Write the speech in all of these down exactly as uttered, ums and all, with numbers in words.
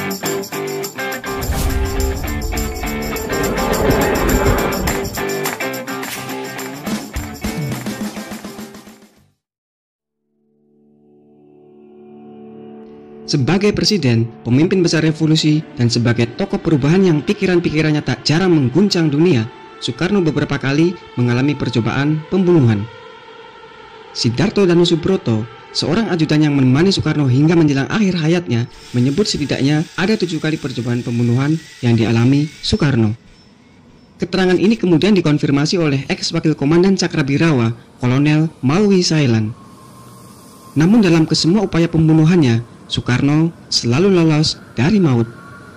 Sebagai presiden, pemimpin besar revolusi, dan sebagai tokoh perubahan yang pikiran-pikirannya tak jarang mengguncang dunia, Soekarno beberapa kali mengalami percobaan pembunuhan. Sidarto Danusubroto, seorang ajudan yang menemani Soekarno hingga menjelang akhir hayatnya, menyebut setidaknya ada tujuh kali percobaan pembunuhan yang dialami Soekarno. Keterangan ini kemudian dikonfirmasi oleh ex-wakil komandan Cakrabirawa, Kolonel Maui Sailan. Namun dalam kesemua upaya pembunuhannya, Soekarno selalu lolos dari maut.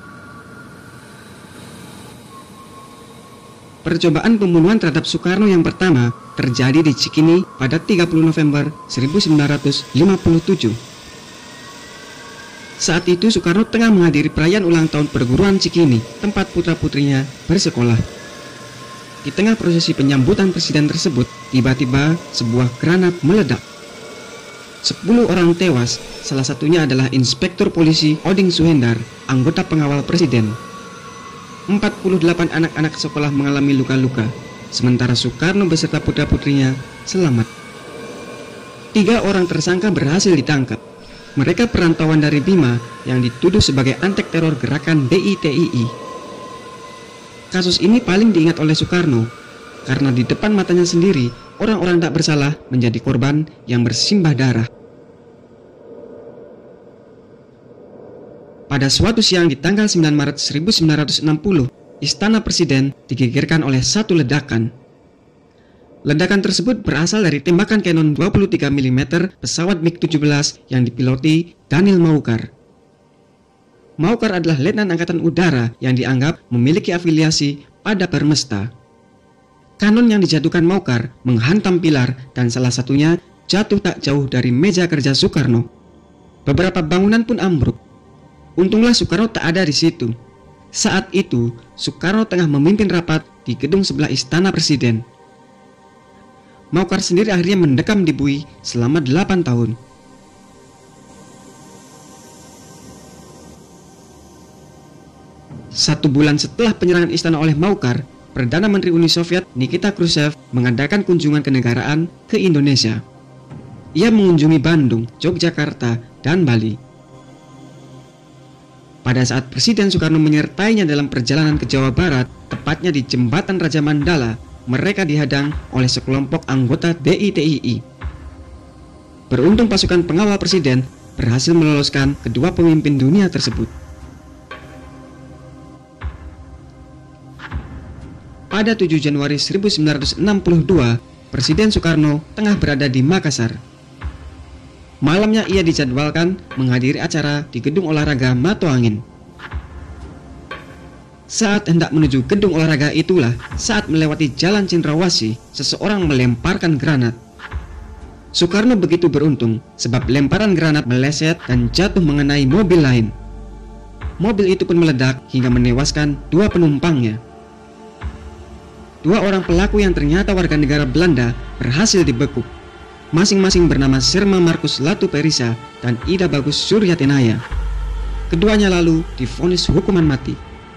Percobaan pembunuhan terhadap Soekarno yang pertama terjadi di Cikini pada tiga puluh November seribu sembilan ratus lima puluh tujuh. Saat itu Soekarno tengah menghadiri perayaan ulang tahun perguruan Cikini, tempat putra-putrinya bersekolah. Di tengah prosesi penyambutan presiden tersebut, tiba-tiba sebuah granat meledak. Sepuluh orang tewas, salah satunya adalah Inspektur Polisi Oding Suhendar, anggota pengawal presiden. empat puluh delapan anak-anak sekolah mengalami luka-luka, sementara Soekarno beserta putra-putrinya selamat. Tiga orang tersangka berhasil ditangkap. Mereka perantauan dari Bima yang dituduh sebagai antek teror gerakan D I T I I. Kasus ini paling diingat oleh Soekarno, karena di depan matanya sendiri, orang-orang tak bersalah menjadi korban yang bersimbah darah. Pada suatu siang di tanggal sembilan Maret seribu sembilan ratus enam puluh, Istana Presiden digegerkan oleh satu ledakan. Ledakan tersebut berasal dari tembakan kanon dua puluh tiga milimeter pesawat MiG tujuh belas yang dipiloti Daniel Maucar. Maucar adalah letnan angkatan udara yang dianggap memiliki afiliasi pada Permesta. Kanon yang dijatuhkan Maucar menghantam pilar dan salah satunya jatuh tak jauh dari meja kerja Soekarno. Beberapa bangunan pun ambruk. Untunglah Soekarno tak ada di situ. Saat itu, Soekarno tengah memimpin rapat di gedung sebelah Istana Presiden. Maucar sendiri akhirnya mendekam di bui selama delapan tahun. Satu bulan setelah penyerangan istana oleh Maucar, Perdana Menteri Uni Soviet Nikita Khrushchev mengadakan kunjungan kenegaraan ke Indonesia. Ia mengunjungi Bandung, Yogyakarta, dan Bali. Pada saat Presiden Soekarno menyertainya dalam perjalanan ke Jawa Barat, tepatnya di Jembatan Raja Mandala, mereka dihadang oleh sekelompok anggota D I T I I. Beruntung pasukan pengawal Presiden berhasil meloloskan kedua pemimpin dunia tersebut. Pada tujuh Januari seribu sembilan ratus enam puluh dua, Presiden Soekarno tengah berada di Makassar. Malamnya ia dijadwalkan menghadiri acara di gedung olahraga Mato Angin. Saat hendak menuju gedung olahraga itulah, saat melewati Jalan Cendrawasih, seseorang melemparkan granat. Soekarno begitu beruntung sebab lemparan granat meleset dan jatuh mengenai mobil lain. Mobil itu pun meledak hingga menewaskan dua penumpangnya. Dua orang pelaku yang ternyata warga negara Belanda berhasil dibekuk. Masing-masing bernama Sirma Markus Latu Perisa dan Ida Bagus Suryatenaya. Keduanya lalu divonis hukuman mati.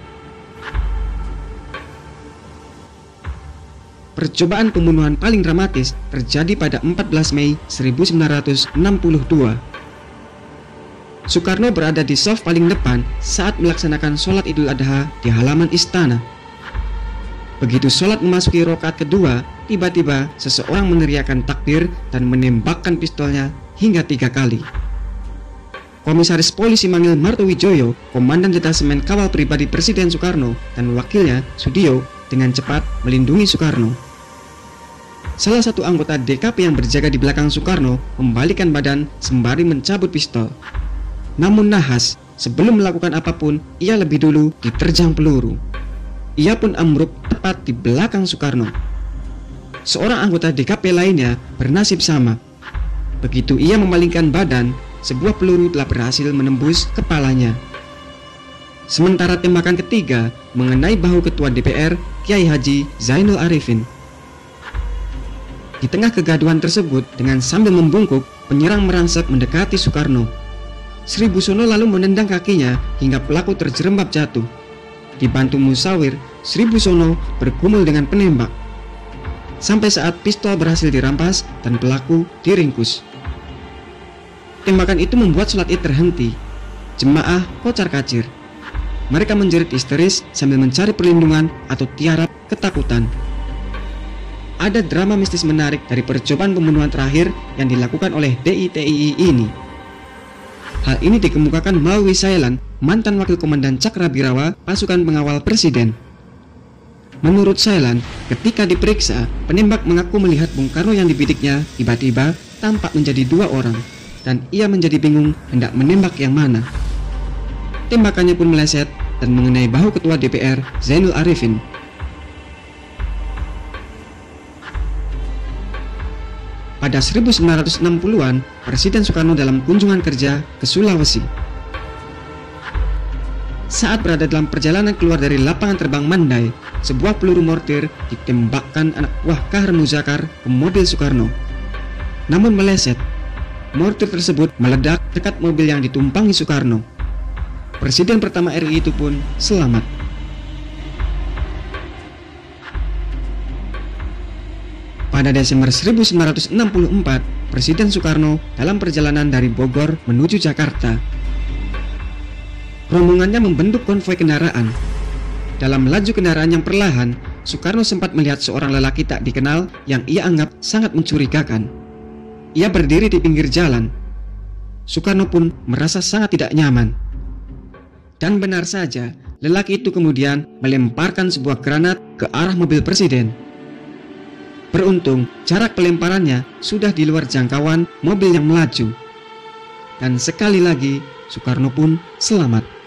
Percobaan pembunuhan paling dramatis terjadi pada empat belas Mei seribu sembilan ratus enam puluh dua. Soekarno berada di saf paling depan saat melaksanakan sholat Idul Adha di halaman istana. Begitu sholat memasuki rakaat kedua, tiba-tiba seseorang meneriakkan takbir dan menembakkan pistolnya hingga tiga kali. Komisaris Polisi Mangil Martowijoyo, Komandan Detasemen Kawal Pribadi Presiden Soekarno, dan wakilnya Sudiyo dengan cepat melindungi Soekarno. Salah satu anggota D K P yang berjaga di belakang Soekarno membalikkan badan sembari mencabut pistol. Namun nahas, sebelum melakukan apapun, ia lebih dulu diterjang peluru. Ia pun ambruk tepat di belakang Soekarno. Seorang anggota D K P lainnya bernasib sama. Begitu ia memalingkan badan, sebuah peluru telah berhasil menembus kepalanya. Sementara tembakan ketiga mengenai bahu Ketua D P R, Kiai Haji Zainul Arifin. Di tengah kegaduhan tersebut, dengan sambil membungkuk, penyerang merangsek mendekati Soekarno. Sri Busono lalu menendang kakinya hingga pelaku terjerembab jatuh. Dibantu musawir, Sri Busono bergumul dengan penembak. Sampai saat pistol berhasil dirampas dan pelaku diringkus. Tembakan itu membuat sholat Id terhenti. Jemaah kocar-kacir. Mereka menjerit histeris sambil mencari perlindungan atau tiarap ketakutan. Ada drama mistis menarik dari percobaan pembunuhan terakhir yang dilakukan oleh D I T I I ini. Hal ini dikemukakan melalui Sailan, mantan wakil komandan Cakrabirawa, pasukan pengawal presiden. Menurut Sailan, ketika diperiksa, penembak mengaku melihat Bung Karno yang dibidiknya tiba-tiba tampak menjadi dua orang, dan ia menjadi bingung hendak menembak yang mana. Tembakannya pun meleset dan mengenai bahu ketua D P R Zainul Arifin. Pada seribu sembilan ratus enam puluhan, Presiden Soekarno dalam kunjungan kerja ke Sulawesi. Saat berada dalam perjalanan keluar dari lapangan terbang Mandai, sebuah peluru mortir ditembakkan anak buah K H R Muzakar ke mobil Soekarno. Namun meleset. Mortir tersebut meledak dekat mobil yang ditumpangi Soekarno. Presiden pertama R I itu pun selamat. Pada Desember seribu sembilan ratus enam puluh empat, Presiden Soekarno dalam perjalanan dari Bogor menuju Jakarta. Rombongannya membentuk konvoi kendaraan. Dalam laju kendaraan yang perlahan, Soekarno sempat melihat seorang lelaki tak dikenal yang ia anggap sangat mencurigakan. Ia berdiri di pinggir jalan. Soekarno pun merasa sangat tidak nyaman. Dan benar saja, lelaki itu kemudian melemparkan sebuah granat ke arah mobil presiden. Beruntung, jarak pelemparannya sudah di luar jangkauan mobil yang melaju. Dan sekali lagi, Soekarno pun selamat.